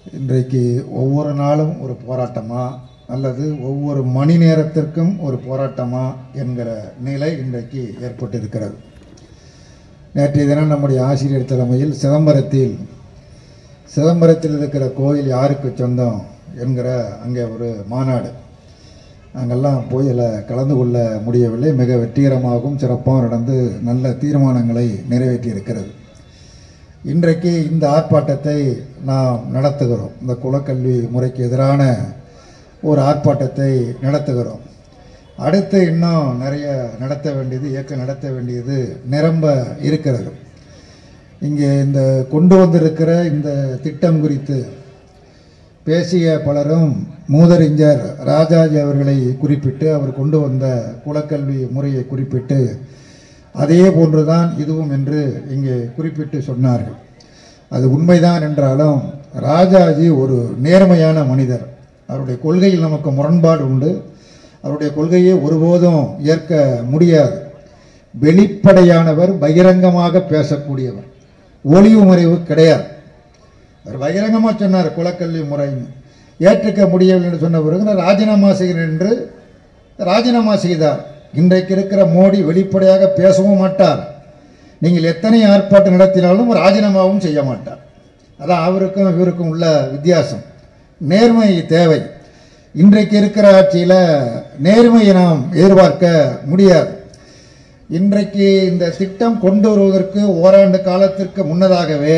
இன்றைக்கு ஒவ்வொரு நாளும் ஒரு போராட்டமா அல்லது ஒவ்வொரு மணி நேரத்திற்கும் ஒரு போராட்டமா என்கிற நிலை இன்றைக்கு ஏற்பட்டிருக்கிறது. நேற்றைய தினம் நம்முடைய ஆசிரியர் தலைமையில் சிதம்பரத்தில் இருக்கிற கோயில் யாருக்கு சொந்தம் என்கிற அங்கே ஒரு மாநாடு, அங்கெல்லாம் போய் அதில் கலந்து கொள்ள முடியவில்லை. மிக வெற்றிகரமாகவும் சிறப்பாக நடந்து நல்ல தீர்மானங்களை நிறைவேற்றியிருக்கிறது. இன்றைக்கு இந்த ஆர்ப்பாட்டத்தை நாம் நடத்துகிறோம். இந்த குலக்கல்வி முறைக்கு எதிரான ஒரு ஆர்ப்பாட்டத்தை நடத்துகிறோம். அடுத்து இன்னும் நிறைய இயக்கம் நடத்த வேண்டியது நிரம்ப இருக்கிறது. இங்கே இந்த கொண்டு வந்திருக்கிற இந்த திட்டம் குறித்து பேசிய பலரும் மூதறிஞர் ராஜாஜி அவர்களை குறிப்பிட்டு அவர் கொண்டு வந்த குலக்கல்வி முறையை குறிப்பிட்டு அதே போன்றுதான் இதுவும் என்று இங்கே குறிப்பிட்டு சொன்னார்கள். அது உண்மைதான் என்றாலும் ராஜாஜி ஒரு நேர்மையான மனிதர். அவருடைய கொள்கையில் நமக்கு முரண்பாடு உண்டு. அவருடைய கொள்கையை ஒருபோதும் ஏற்க முடியாது. வெளிப்படையானவர், பகிரங்கமாக பேசக்கூடியவர், ஒளிவு மறைவு கிடையாது. அவர் பகிரங்கமாக சொன்னார் குலக்கல்வி முறை ஏற்றுக்க முடியவில்லை என்று சொன்ன பிறகு ராஜினாமா செய்கிறேன் என்று ராஜினாமா செய்தார். இன்றைக்கு இருக்கிற மோடி வெளிப்படையாக பேசவும் மாட்டார். நீங்கள் எத்தனை ஆர்ப்பாட்டம் நடத்தினாலும் ராஜினாமாவும் செய்ய மாட்டார். அதான் அவருக்கும் இவருக்கும் உள்ள வித்தியாசம். நேர்மை தேவை. இன்றைக்கு இருக்கிற ஆட்சியில் நேர்மையை நாம் எதிர்பார்க்க முடியாது. இன்றைக்கு இந்த திட்டம் கொண்டு வருவதற்கு ஓராண்டு காலத்திற்கு முன்னதாகவே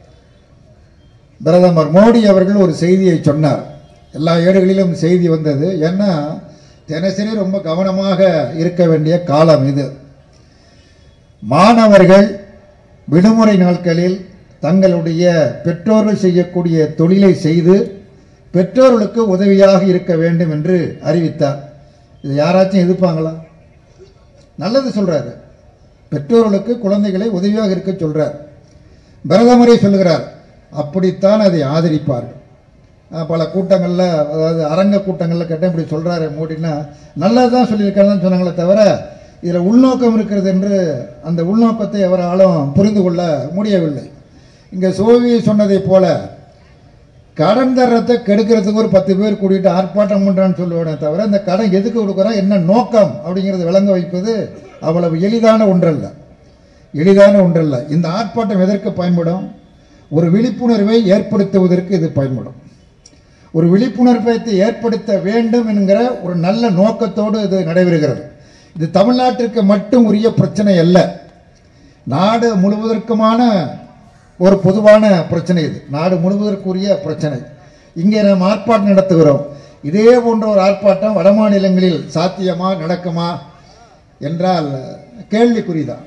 பிரதமர் மோடி அவர்கள் ஒரு செய்தியை சொன்னார். எல்லா ஏடுகளிலும் செய்தி வந்தது. ஏன்னா தினசரி ரொம்ப கவனமாக இருக்க வேண்டிய காலம் இது. மாணவர்கள் விடுமுறை நாட்களில் தங்களுடைய பெற்றோர்கள் செய்யக்கூடிய தொழிலை செய்து பெற்றோர்களுக்கு உதவியாக இருக்க வேண்டும் என்று அறிவித்தார். இது யாராச்சும் எதிர்ப்பாங்களா? நல்லது சொல்றாரு. பெற்றோர்களுக்கு குழந்தைகளை உதவியாக இருக்க சொல்றார். பிரதமரை சொல்லுகிறார். அப்படித்தான் அதை ஆதரிப்பார்கள். பல கூட்டங்களில், அதாவது அரங்க கூட்டங்களில் கேட்டால் இப்படி சொல்கிறாரு மோடினா நல்லது தான் சொல்லியிருக்காருன்னு சொன்னாங்களே தவிர இதில் உள்நோக்கம் இருக்கிறது என்று அந்த உள்நோக்கத்தை அவராலும் புரிந்து கொள்ள முடியவில்லை. இங்கே சோவி சொன்னதை போல கடன் தரத்தை கெடுக்கிறதுக்கு ஒரு 10 பேர் கூட்டிகிட்டு ஆர்ப்பாட்டம் பண்ணுறான்னு சொல்லுவேனே தவிர இந்த கடன் எதுக்கு கொடுக்குறா, என்ன நோக்கம் அப்படிங்கிறது விளங்க வைப்பது அவ்வளவு எளிதான ஒன்றல்ல. இந்த ஆர்ப்பாட்டம் எதற்கு பயன்படும்? ஒரு விழிப்புணர்வை ஏற்படுத்துவதற்கு இது பயன்படும். ஒரு விழிப்புணர்வை ஏற்படுத்த வேண்டும் என்கிற ஒரு நல்ல நோக்கத்தோடு இது நடைபெறுகிறது. இது தமிழ்நாட்டிற்கு மட்டும் உரிய பிரச்சனை அல்ல, நாடு முழுவதற்குமான ஒரு பொதுவான பிரச்சனை. இது நாடு முழுவதற்குரிய பிரச்சனை. இங்கே நாம் ஆர்ப்பாட்டம் நடத்துகிறோம். இதே போன்ற ஒரு ஆர்ப்பாட்டம் வட மாநிலங்களில் சாத்தியமா, நடக்குமா என்றால் கேள்விக்குறிதான்.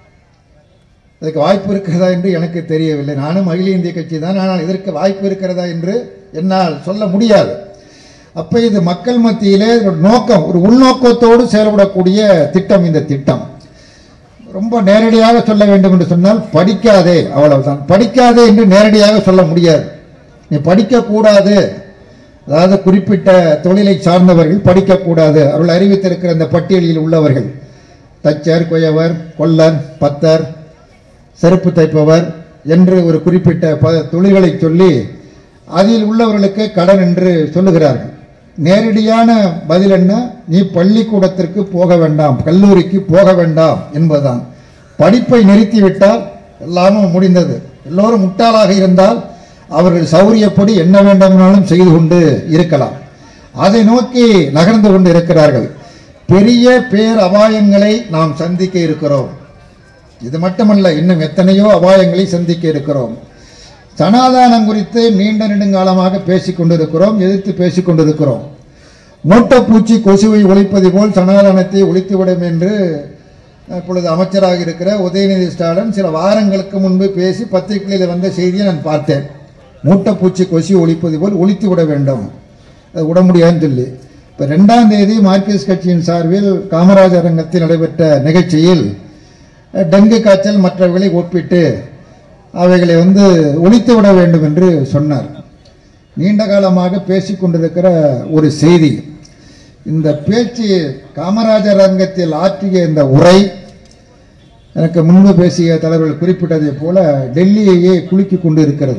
இதற்கு வாய்ப்பு இருக்கிறதா என்று எனக்கு தெரியவில்லை. நானும் அகில இந்திய கட்சி தான், ஆனால் இதற்கு வாய்ப்பு இருக்கிறதா என்று என்னால் சொல்ல முடியாது. அப்போ இது மக்கள் மத்தியிலே நோக்கம், ஒரு உள்நோக்கத்தோடு செயல்படக்கூடிய திட்டம். இந்த திட்டம் ரொம்ப நேரடியாக சொல்ல வேண்டும் என்று சொன்னால் படிக்காதே, அவ்வளவுதான். படிக்காதே என்று நேரடியாக சொல்ல முடியாது. நீ படிக்கக்கூடாது, அதாவது குறிப்பிட்ட தொழிலை சார்ந்தவர்கள் படிக்கக்கூடாது. அவர்கள் அறிவித்திருக்கிற இந்த பட்டியலில் உள்ளவர்கள் தச்சர், குயவர், கொல்லர், பத்தர், செருப்பு தைப்பவர் என்று ஒரு குறிப்பிட்ட தொழில்களை சொல்லி அதில் உள்ளவர்களுக்கு கடன் என்று சொல்லுகிறார்கள். நேரடியான பதில் என்ன? நீ பள்ளிக்கூடத்திற்கு போக வேண்டாம், கல்லூரிக்கு போக வேண்டாம் என்பதுதான். படிப்பை நிறுத்திவிட்டால் எல்லாமே முடிந்தது. எல்லோரும் முட்டாளாக இருந்தால் அவர்கள் சௌரியப்படி என்ன வேண்டுமானாலும் செய்து கொண்டு இருக்கலாம். அதை நோக்கி நகர்ந்து கொண்டு இருக்கிறார்கள். பெரிய பேர் அபாயங்களை நாம் சந்திக்க இருக்கிறோம். இது மட்டுமல்ல, இன்னும் எத்தனையோ அபாயங்களை சந்திக்க இருக்கிறோம். சனாதானம் குறித்து நீண்ட நெடுங்காலமாக பேசிக்கொண்டிருக்கிறோம், எதிர்த்து பேசிக்கொண்டிருக்கிறோம். மூட்டைப்பூச்சி கொசுவை ஒழிப்பது போல் சனாதானத்தை ஒழித்துவிடும் என்று இப்பொழுது அமைச்சராக இருக்கிற உதயநிதி ஸ்டாலின் சில வாரங்களுக்கு முன்பு பேசி பத்திரிகையில் வந்த செய்தியை நான் பார்த்தேன். மூட்டைப்பூச்சி கொசு ஒழிப்பது போல் ஒழித்து விட வேண்டும், அது விட முடியாதுன்னு சொல்லி. இப்போ 2ஆம் தேதி மார்க்சிஸ்ட் கட்சியின் சார்பில் காமராஜர் அரங்கத்தில் நடைபெற்ற நிகழ்ச்சியில் டெங்கு காய்ச்சல் மற்றவர்களை ஒப்பிட்டு அவைகளை ஒழித்து விட வேண்டும் என்று சொன்னார். நீண்ட காலமாக பேசிக்கொண்டிருக்கிற ஒரு செய்தி. இந்த பேச்சு காமராஜர் அரங்கத்தில் ஆற்றிய இந்த உரை எனக்கு முன்பு பேசிய தலைவர்கள் குறிப்பிட்டதை போல டெல்லியையே குலுக்கி கொண்டு இருக்கிறது.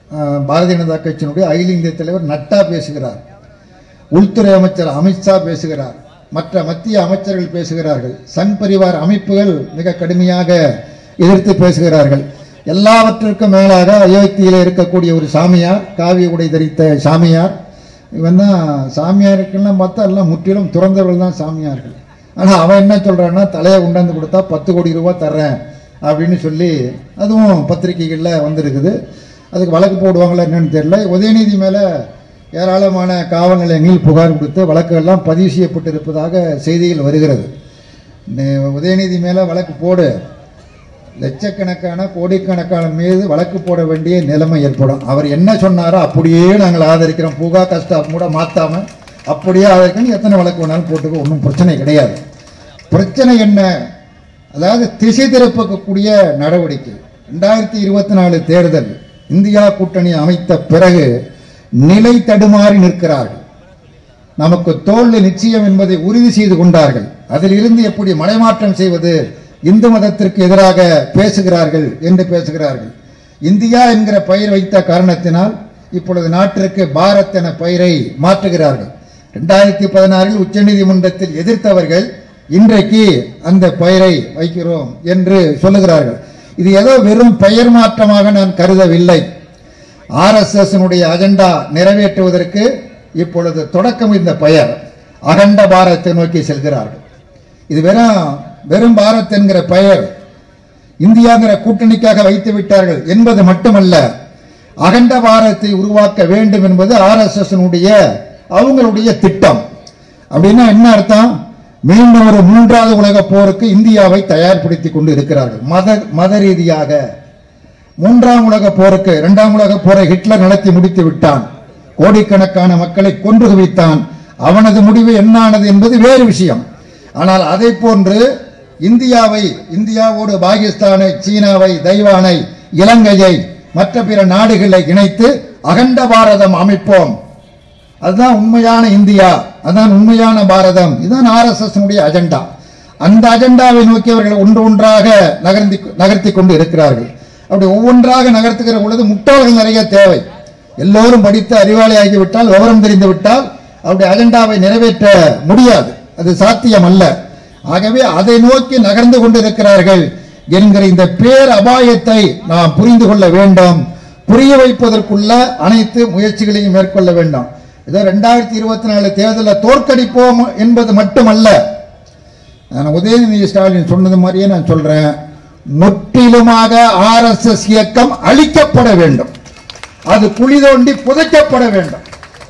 பாரதிய ஜனதா கட்சியினுடைய அகில இந்திய தலைவர் நட்டா பேசுகிறார், உள்துறை அமைச்சர் அமித்ஷா பேசுகிறார், மற்ற மத்திய அமைச்சர்கள் பேசுகிறார்கள், சங் பரிவார் அமைப்புகள் மிக கடுமையாக எதிர்த்து பேசுகிறார்கள். எல்லாவற்றிற்கும் மேலாக அயோத்தியில் இருக்கக்கூடிய ஒரு சாமியார், காவிய உடை தரித்த சாமியார், இவன் தான் சாமியாருக்கெல்லாம் பார்த்தா எல்லாம் முற்றிலும் துறந்தவர்கள் தான் சாமியார்கள். ஆனால் அவன் என்ன சொல்கிறான்னா, தலையை கொண்டாந்து கொடுத்தா 10 கோடி ரூபா தர்றேன் அப்படின்னு சொல்லி, அதுவும் பத்திரிகைகளில் வந்திருக்குது. அதுக்கு வழக்கு போடுவாங்களா என்னன்னு தெரியல. உதயநிதி மேலே ஏராளமான காவல் நிலையங்களில் புகார் கொடுத்து வழக்குகள்லாம் பதிவு செய்யப்பட்டிருப்பதாக செய்திகள் வருகிறது. உதயநிதி மேலே வழக்கு போடு, லட்சக்கணக்கான கோடிக்கணக்கான மீது வழக்கு போட வேண்டிய நிலைமை ஏற்படும். அவர் என்ன சொன்னாரோ அப்படியே நாங்கள் ஆதரிக்கிறோம், புகா கஷ்டம் கூட மாற்றாமல் அப்படியே ஆதரிக்கணும், எத்தனை வழக்கு வேணாலும் போட்டுக்க, ஒன்றும் பிரச்சனை கிடையாது. பிரச்சனை என்ன, அதாவது திசை திருப்பக்கூடிய நடவடிக்கை. 2024 தேர்தல் இந்தியா கூட்டணி அமைத்த பிறகு நிலை தடுமாறி நிற்கிறார்கள். நமக்கு தோல்வி நிச்சயம் என்பதை உறுதி செய்து கொண்டார்கள். அதில் இருந்து எப்படி மடைமாற்றம் செய்வது, இந்து மதத்திற்கு எதிராக பேசுகிறார்கள் என்று பேசுகிறார்கள். இந்தியா என்கிற பெயர் வைத்த காரணத்தினால் இப்பொழுது நாட்டிற்கு பாரத் என பெயரை மாற்றுகிறார்கள். 2016 உச்சநீதிமன்றத்தில் எதிர்த்தவர்கள் இன்றைக்கு அந்த பெயரை வைக்கிறோம் என்று சொல்லுகிறார்கள். இது ஏதோ வெறும் பெயர் மாற்றமாக நான் கருதவில்லை. RSS அஜெண்டா நிறைவேற்றுவதற்கு இப்பொழுது தொடக்கம் இந்த பெயர் அகண்ட பாரத்தை நோக்கி செல்கிறார்கள். இது வெறும் பாரத் என்கிற பெயர் இந்தியாங்கிற கூட்டணிக்காக வைத்து விட்டார்கள் என்பது மட்டுமல்ல, அகண்ட பாரத்தை உருவாக்க வேண்டும் என்பது RSS அவங்களுடைய திட்டம். அப்படின்னா என்ன அர்த்தம், மீண்டும் ஒரு 3வது உலக போருக்கு இந்தியாவை தயார்படுத்தி கொண்டு இருக்கிறார்கள். மத ரீதியாக 3ஆம் உலக போருக்கு, 2ஆம் உலக போரை ஹிட்லர் நடத்தி முடித்து விட்டான், கோடிக்கணக்கான மக்களை கொன்று குவித்தான். அவனது முடிவு என்னானது என்பது வேறு விஷயம். ஆனால் அதை போன்று இந்தியாவோடு பாகிஸ்தானை, சீனாவை, தைவானை, இலங்கையை, மற்ற பிற நாடுகளை இணைத்து அகண்ட பாரதம் அமைப்போம், அதுதான் உண்மையான இந்தியா, அதுதான் உண்மையான பாரதம், இதுதான் RSS அஜெண்டா. அந்த அஜெண்டாவை நோக்கி அவர்கள் ஒன்று ஒன்றாக நகர்த்தி கொண்டு இருக்கிறார்கள். அப்படி ஒவ்வொன்றாக நகர்த்துகிற பொழுது முட்டாள்கள் நிறைய தேவை. எல்லோரும் படித்து அறிவாளி ஆகிவிட்டால், விவரம் தெரிந்து விட்டால் அப்படி அஜெண்டாவை நிறைவேற்ற முடியாது, அது சாத்தியம் அல்ல. ஆகவே அதை நோக்கி நகர்ந்து கொண்டிருக்கிறார்கள் என்கிற இந்த பேர் அபாயத்தை நாம் புரிந்து கொள்ள வேண்டும். புரிய வைப்பதற்குள்ள அனைத்து முயற்சிகளையும் மேற்கொள்ள வேண்டும். இதோ 2024 தேர்தலில் தோற்கடிப்போம் என்பது மட்டுமல்ல, நான் உதயநிதி ஸ்டாலின் சொன்னது மாதிரியே நான் சொல்றேன், முற்றிலுமாக RSS இயக்கம் அழிக்கப்பட வேண்டும், அது குழி தோண்டி புதைக்கப்பட வேண்டும்.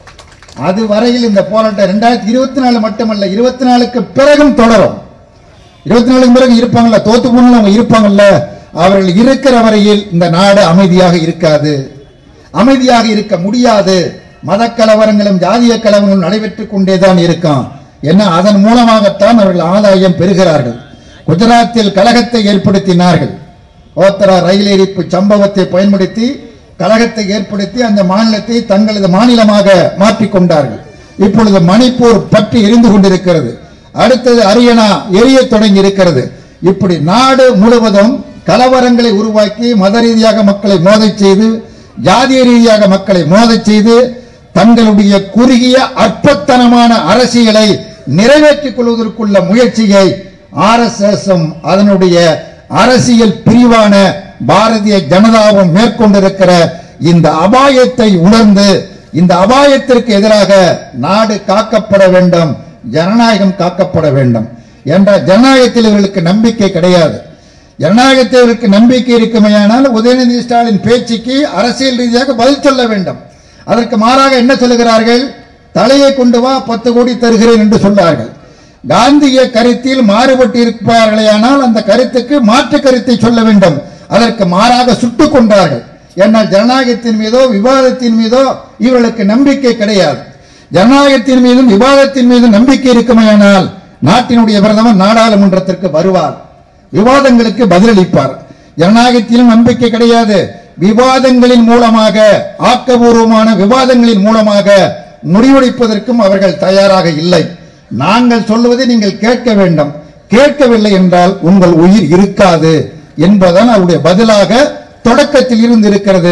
அது வரையில் இந்த போராட்டம் 2024 மட்டுமல்ல, 24க்கு பிறகும் தொடரும். 24க்கு பிறகு இருப்பாங்கல்ல, தோத்து போன அவங்க இருப்பாங்கல்ல, அவர்கள் இருக்கிற வரையில் இந்த நாடு அமைதியாக இருக்காது, அமைதியாக இருக்க முடியாது. மத கலவரங்களும் ஜாதிய கலவரங்களும் நடைபெற்றுக் கொண்டேதான் இருக்கும். ஏன்னா அதன் மூலமாகத்தான் அவர்கள் ஆதாயம் பெறுகிறார்கள். குஜராத்தில் கலகத்தை ஏற்படுத்தினார்கள். ஓத்தரா ரயில் எரிப்பு சம்பவத்தை பயன்படுத்தி கலகத்தை ஏற்படுத்தி அந்த மாநிலத்தை தங்களது மாநிலமாக மாற்றிக்கொண்டார்கள். இப்பொழுது மணிப்பூர் பற்றி எரிந்து கொண்டிருக்கிறது, அடுத்தது ஹரியானா எரிய தொடங்கி இருக்கிறது. இப்படி நாடு முழுவதும் கலவரங்களை உருவாக்கி மத ரீதியாக மக்களை மோதச் செய்து, ஜாதிய ரீதியாக மக்களை மோதச் செய்து, தங்களுடைய குறுகிய அற்பத்தனமான அரசியலை நிறைவேற்றிக் கொள்வதற்குள்ள முயற்சியை RSSம் அதனுடைய அரசியல் பிரிவான பாரதிய ஜனதாவும் மேற்கொண்டிருக்கிற இந்த அபாயத்தை உணர்ந்து, இந்த அபாயத்திற்கு எதிராக நாடு காக்கப்பட வேண்டும், ஜனநாயகம் காக்கப்பட வேண்டும் என்ற ஜனநாயகத்தில் இவர்களுக்கு நம்பிக்கை கிடையாது. ஜனநாயகத்தில் இவர்களுக்கு நம்பிக்கை இருக்குமையானால் உதயநிதி ஸ்டாலின் பேச்சுக்கு அரசியல் ரீதியாக பதில் சொல்ல வேண்டும். அதற்கு மாறாக என்ன சொல்லுகிறார்கள், தலையை கொண்டு வா 10 கோடி தருகிறேன் என்று சொன்னார்கள். காந்திய கருத்தில் மாறுபட்டு இருப்பார்களேயானால் அந்த கருத்துக்கு மாற்று கருத்தை சொல்ல வேண்டும். அதற்கு மாறாக சுட்டுக் கொண்டார்கள். ஏன்னால் ஜனநாயகத்தின் மீதோ விவாதத்தின் மீதோ இவர்களுக்கு நம்பிக்கை கிடையாது. ஜனநாயகத்தின் மீதும் விவாதத்தின் மீதும் நம்பிக்கை இருக்குமையானால் நாட்டினுடைய பிரதமர் நாடாளுமன்றத்திற்கு வருவார், விவாதங்களுக்கு பதிலளிப்பார். ஜனநாயகத்திலும் நம்பிக்கை கிடையாது. விவாதங்களின் மூலமாக, ஆக்கபூர்வமான விவாதங்களின் மூலமாக முடிவெடுப்பதற்கும் அவர்கள் தயாராக இல்லை. நாங்கள் சொல்லுவதை நீங்கள் கேட்க வேண்டும், கேட்கவில்லை என்றால் உங்கள் உயிர் இருக்காது என்பதுதான் அவருடைய பதிலாக தொடக்கத்தில் இருந்து இருக்கிறது.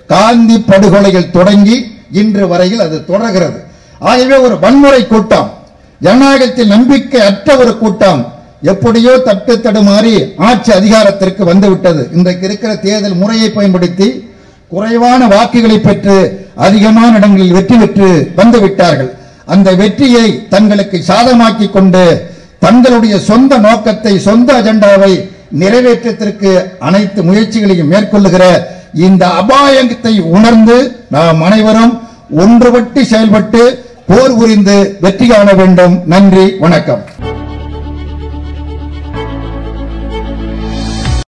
காந்தி படுகொலைகள் தொடங்கி இன்று வரையில் அது தொடர்கிறது. ஆகவே ஒரு வன்முறை கூட்டம், ஜனநாயகத்தில் நம்பிக்கை அற்ற ஒரு கூட்டம் எப்படியோ தட்டு தடுமாறி ஆட்சி அதிகாரத்திற்கு வந்துவிட்டது. இன்றைக்கு இருக்கிற தேர்தல் முறையை பயன்படுத்தி குறைவான வாக்குகளை பெற்று அதிகமான இடங்களில் வெற்றி பெற்று வந்துவிட்டார்கள். அந்த வெற்றியை தங்களுக்கு சாதமாக்கி கொண்டு தங்களுடைய சொந்த நோக்கத்தை, சொந்த அஜெண்டாவை நிறைவேற்றத்திற்கு அனைத்து முயற்சிகளையும் மேற்கொள்ளுகிற இந்த அபாயத்தை உணர்ந்து நாம் அனைவரும் ஒன்றுபட்டு செயல்பட்டு போர் புரிந்து வெற்றி காண வேண்டும். நன்றி, வணக்கம்.